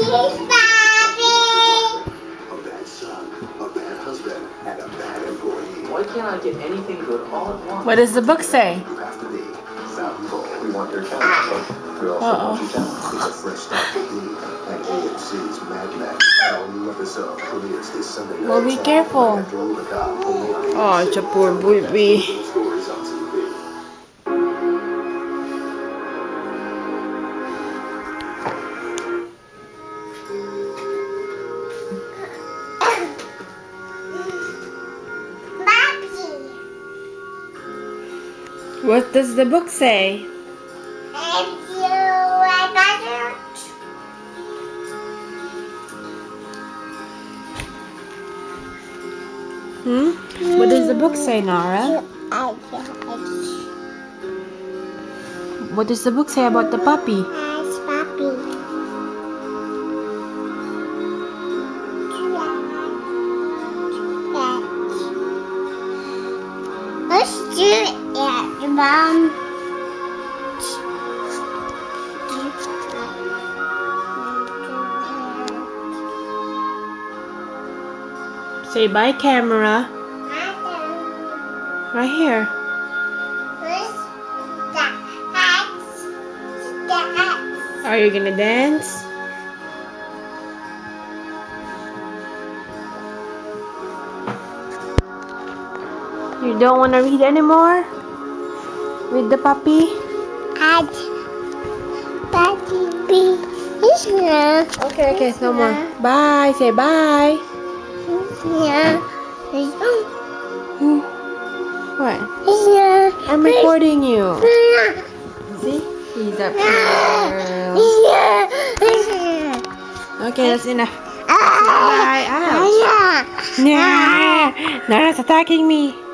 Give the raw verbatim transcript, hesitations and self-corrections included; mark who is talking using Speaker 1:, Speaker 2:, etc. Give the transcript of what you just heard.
Speaker 1: A bad son, a bad husband, and a bad employee.
Speaker 2: Why can't I get anything good all at once?
Speaker 3: What does the book say?
Speaker 1: You have to be valuable.
Speaker 2: We want your talent. We also
Speaker 3: Uh-oh.
Speaker 2: want your talent.
Speaker 1: It's a fresh start to be. And A M C's Mad Max. Our new episode premieres this Sunday night.
Speaker 3: Well, be careful. Oh, it's a poor baby.
Speaker 1: Stories on T V.
Speaker 3: What does the book say? Hmm? What does the book say, Nara? What does the book say about the puppy?
Speaker 4: Let's do it, Mom.
Speaker 3: Say bye, camera. Right here. Are you gonna dance? You don't want to read anymore? With the puppy?
Speaker 4: Add puppy.
Speaker 3: Okay, okay, no more. Bye. Say bye. What? I'm recording you. See? He's up here. Okay, that's enough. Bye. Ouch. Nah, Nara's attacking me.